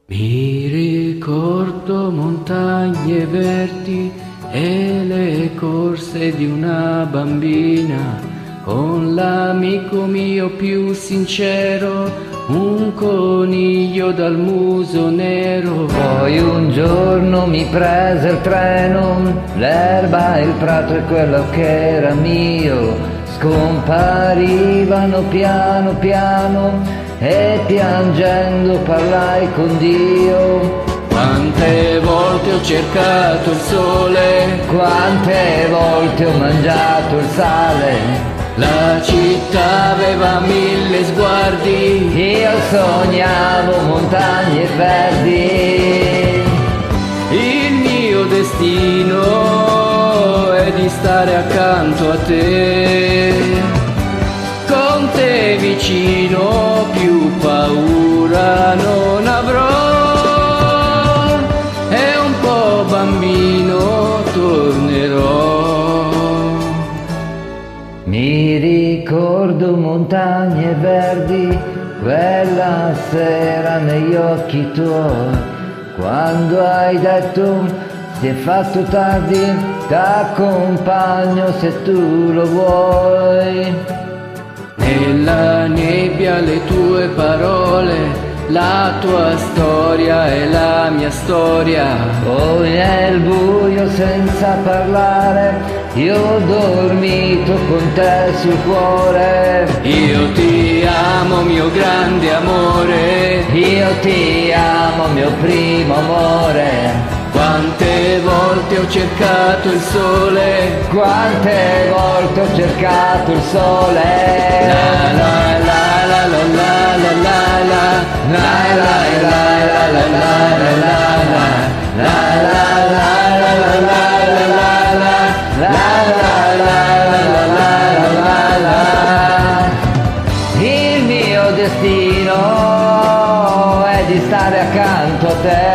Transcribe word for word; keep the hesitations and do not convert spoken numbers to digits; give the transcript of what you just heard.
Mi ricordo montagne verdi e le corse di una bambina, con l'amico mio più sincero, un coniglio dal muso nero. Poi un giorno mi prese il treno, l'erba e il prato e quello che era mio scomparivano piano piano e piangendo parlai con Dio. Quante volte ho cercato il sole, quante volte ho mangiato il sale, la città aveva mille sguardi, io sognavo montagne verdi. Il mio destino è di stare accanto a te, con te vicino più paura non avrò, e un po' bambino tornerò. Mi ricordo montagne verdi, quella sera negli occhi tuoi, quando hai detto si è fatto tardi, t'accompagno se tu lo vuoi. Nella nebbia le tue parole, la tua storia è la mia storia. Poi nel buio senza parlare, io ho dormito con te sul cuore. Io ti amo mio grande amore, io ti amo mio primo amore. Quante volte ho cercato il sole, quante volte ho cercato il sole. La la la la la la la la la la la la la la la la. Il mio destino è di stare accanto a te.